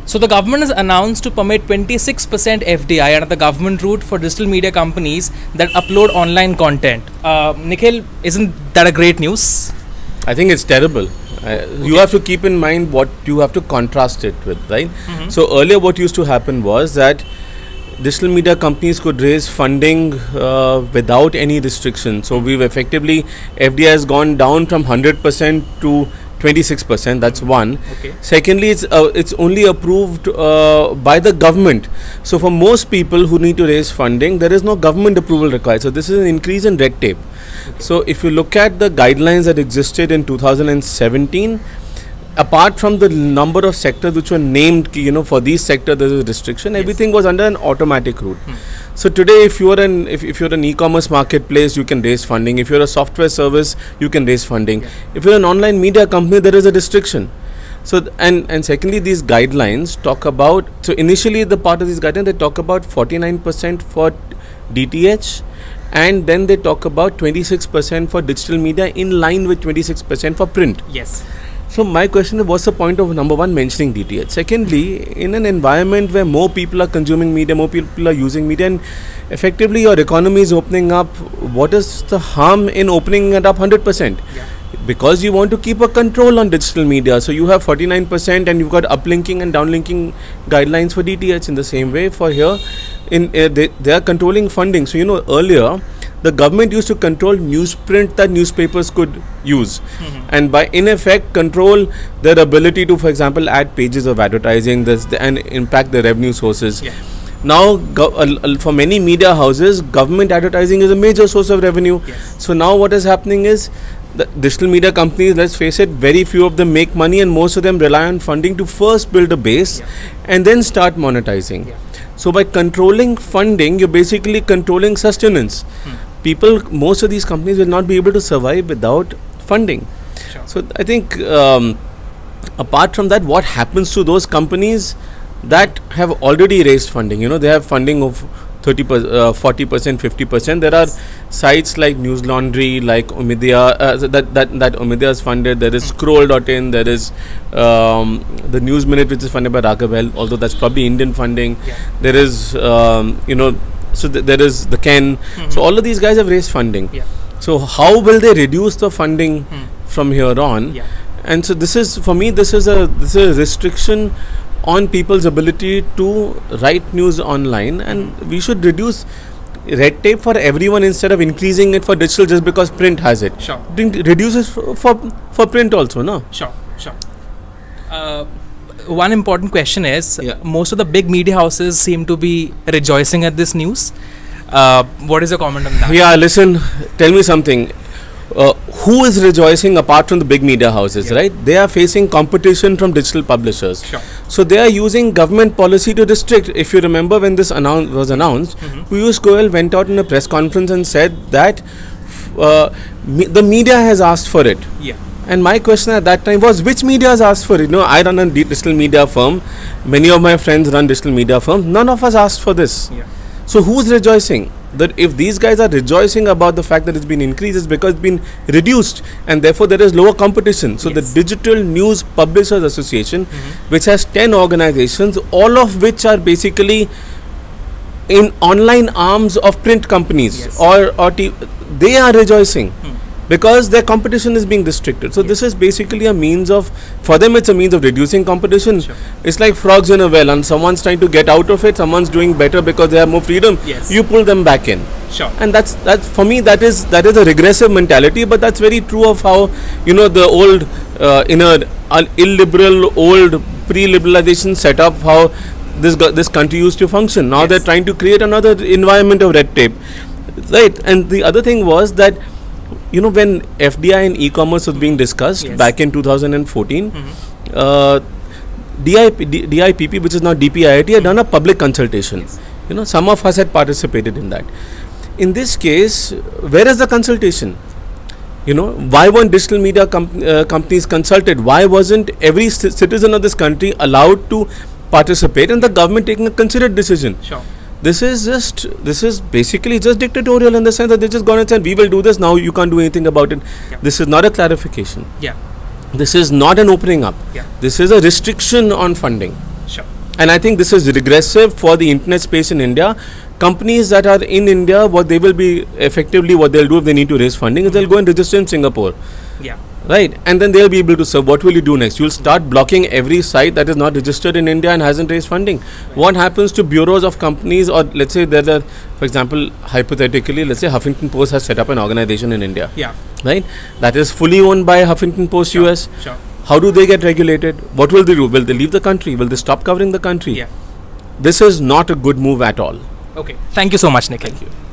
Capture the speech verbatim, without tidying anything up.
So the government has announced to permit twenty-six percent F D I under the government route for digital media companies that upload online content. Uh, Nikhil, isn't that a great news? I think it's terrible. Uh, okay. You have to keep in mind what you have to contrast it with, right? Mm-hmm. So earlier what used to happen was that digital media companies could raise funding uh, without any restriction. So we've effectively, F D I has gone down from one hundred percent to twenty-six percent. That's one. Okay. Secondly, it's uh, it's only approved uh, by the government. So for most people who need to raise funding, there is no government approval required. So this is an increase in red tape. Okay. So if you look at the guidelines that existed in two thousand seventeen, apart from the number of sectors which were named, you know, for these sectors there is a restriction, yes. Everything was under an automatic route. Hmm. So today, if you are an if, if you're an e-commerce marketplace, you can raise funding. If you're a software service, you can raise funding. Yeah. If you're an online media company, there is a restriction. So th and and secondly, these guidelines talk about. So initially, the part of these guidelines they talk about forty-nine percent for D T H, and then they talk about twenty-six percent for digital media, in line with twenty-six percent for print. Yes. So my question is, what's the point of number one mentioning D T H? Secondly, in an environment where more people are consuming media, more people are using media, and effectively your economy is opening up, what is the harm in opening it up one hundred percent? Yeah. Because you want to keep a control on digital media. So you have forty-nine percent and you've got uplinking and downlinking guidelines for D T H. In the same way for here, in uh, they, they are controlling funding. So you know earlier, the government used to control newsprint that newspapers could use, mm-hmm. and by in effect control their ability to, for example, add pages of advertising this and impact the revenue sources. Yeah. Now, uh, for many media houses, government advertising is a major source of revenue. Yes. So now what is happening is the digital media companies, let's face it, very few of them make money, and most of them rely on funding to first build a base, yeah. and then start monetizing. Yeah. So by controlling funding, you're basically controlling sustenance. Hmm. People, most of these companies will not be able to survive without funding. Sure. So I think um, apart from that, what happens to those companies that have already raised funding? You know, they have funding of thirty percent, uh, forty percent, fifty percent. There are sites like News Laundry, like Omidyar, uh, that, that, that Omidyar is funded. There is Scroll dot in, there is um, the News Minute, which is funded by Raghav L, although that's probably Indian funding. Yeah. There is, um, you know, so th there is the Ken. Mm-hmm. So all of these guys have raised funding. Yeah. So how will they reduce the funding mm. from here on? Yeah. And so this is, for me, this is a this is a restriction on people's ability to write news online, and mm. we should reduce red tape for everyone instead of increasing it for digital just because print has it. Sure. Reduce it for, for for print also, no? Sure, sure. Uh, One important question is, yeah. most of the big media houses seem to be rejoicing at this news. Uh, what is your comment on that? Yeah, listen, tell me something. Uh, who is rejoicing apart from the big media houses, yeah. right? They are facing competition from digital publishers. Sure. So they are using government policy to restrict. If you remember when this annou was announced, mm-hmm. Piyush Goyal went out in a press conference and said that uh, me the media has asked for it. Yeah. And my question at that time was, which media has asked for it? You know, I run a digital media firm. Many of my friends run digital media firms. None of us asked for this. Yeah. So who's rejoicing? That if these guys are rejoicing about the fact that it's been increased, it's because it's been reduced, and therefore there is lower competition. So yes. the Digital News Publishers Association, mm-hmm. which has ten organizations, all of which are basically in online arms of print companies, yes. or, or t they are rejoicing. Hmm. Because their competition is being restricted. So yes. this is basically a means of, for them it's a means of reducing competition. Sure. It's like frogs in a well, and someone's trying to get out of it, someone's doing better because they have more freedom. Yes. You pull them back in. Sure. And that's, that's for me, that is that is a regressive mentality, but that's very true of how, you know, the old, uh, in a uh, illiberal, old pre-liberalization setup, how this, this country used to function. Now yes. they're trying to create another environment of red tape. Right. And the other thing was that, you know, when F D I and e-commerce was being discussed yes. back in two thousand fourteen, mm-hmm. uh, D I P, D I P P, which is now D P I I T, had mm-hmm. done a public consultation. Yes. You know, some of us had participated in that. In this case, where is the consultation? You know, why weren't digital media com uh, companies consulted? Why wasn't every citizen of this country allowed to participate, and the government taking a considered decision? Sure. This is just, this is basically just dictatorial in the sense that they just gone and said, we will do this, now you can't do anything about it. Yeah. This is not a clarification. Yeah. This is not an opening up. Yeah. This is a restriction on funding. Sure. And I think this is regressive for the internet space in India. Companies that are in India, what they will be effectively, what they'll do if they need to raise funding is they'll go and register in Singapore. Yeah. Right. And then they'll be able to serve. What will you do next? You'll start blocking every site that is not registered in India and hasn't raised funding. Right. What happens to bureaus of companies, or let's say there are, for example, hypothetically, let's say Huffington Post has set up an organization in India. Yeah. Right. That is fully owned by Huffington Post sure. U S. Sure. How do they get regulated? What will they do? Will they leave the country? Will they stop covering the country? Yeah. This is not a good move at all. Okay. Thank you so much, Nikhil. Thank you.